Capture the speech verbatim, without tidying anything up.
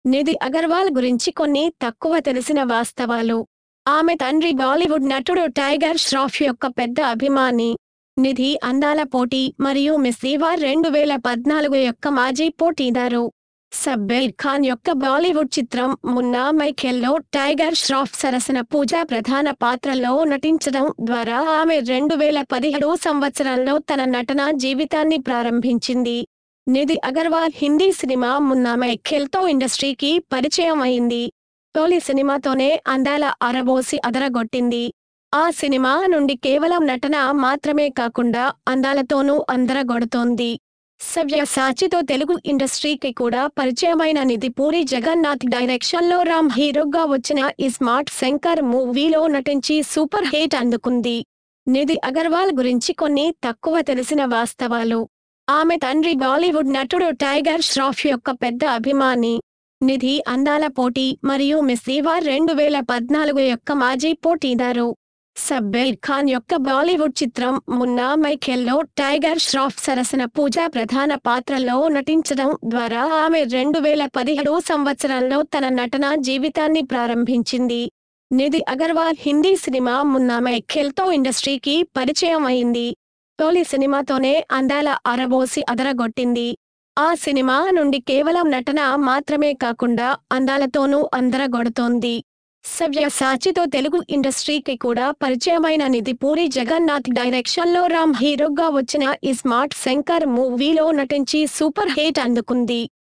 నిధి అగర్వాల్ గురించి కొన్ని తక్కువ తెలిసిన వాస్తవాలు. ఆమె తండ్రి బాలీవుడ్ నటుడు టైగర్ ష్రాఫ్ యొక్క పెద్ద అభిమాని. నిధి అందాల పోటీ మరియు మిస్ దీవా రెండు వేల పద్నాలుగు యొక్క మాజీ పోటీదారు. సబ్బీర్ ఖాన్ యొక్క బాలీవుడ్ చిత్రం మున్నా మైఖేల్లో టైగర్ ష్రాఫ్ సరసన పూజా ప్రధాన పాత్రలో నటించడం ద్వారా ఆమె రెండు వేల పదిహేడు సంవత్సరంలో తన నటనా జీవితాన్ని ప్రారంభించింది. నిధి అగర్వాల్ హిందీ సినిమా మున్నా మైఖేల్తో ఇండస్ట్రీకి పరిచయం అయింది. తొలి సినిమాతోనే అందాల ఆరబోసి అదరగొట్టింది. ఆ సినిమా నుండి కేవలం నటన మాత్రమే కాకుండా అందాలతోనూ అందరగొడుతోంది. సవ్యసాచితో తెలుగు ఇండస్ట్రీకి కూడా పరిచయమైన నిధి పూరి జగన్నాథ్ డైరెక్షన్లో రామ్ హీరోగా వచ్చిన ఈ స్మార్ట్ శంకర్ మూవీలో నటించి సూపర్ హిట్ అందుకుంది. నిధి అగర్వాల్ గురించి కొన్ని తక్కువ తెలిసిన వాస్తవాలు. ఆమె తండ్రి బాలీవుడ్ నటుడు టైగర్ ష్రాఫ్ యొక్క పెద్ద అభిమాని. నిధి అందాల పోటీ మరియు మిస్ దీవా రెండు వేల పద్నాలుగు యొక్క మాజీ పోటీదారు. సబ్బీర్ ఖాన్ యొక్క బాలీవుడ్ చిత్రం మున్నా మైఖేల్లో టైగర్ ష్రాఫ్ సరసన పూజా ప్రధాన పాత్రలో నటించడం ద్వారా ఆమె రెండు వేల పదిహేడు సంవత్సరంలో తన నటనా జీవితాన్ని ప్రారంభించింది. నిధి అగర్వాల్ హిందీ సినిమా మున్నా మైఖేల్తో ఇండస్ట్రీకి పరిచయం అయింది. తొలి సినిమాతోనే అందాల ఆరబోసి అదరగొట్టింది. ఆ సినిమా నుండి కేవలం నటన మాత్రమే కాకుండా అందాలతోనూ అందరగొడుతోంది. సవ్యసాచితో తెలుగు ఇండస్ట్రీకి కూడా పరిచయమైన నిధి పూరి జగన్నాథ్ డైరెక్షన్లో రామ్ హీరోగా వచ్చిన ఈ స్మార్ట్ శంకర్ మూవీలో నటించి సూపర్ హిట్ అందుకుంది.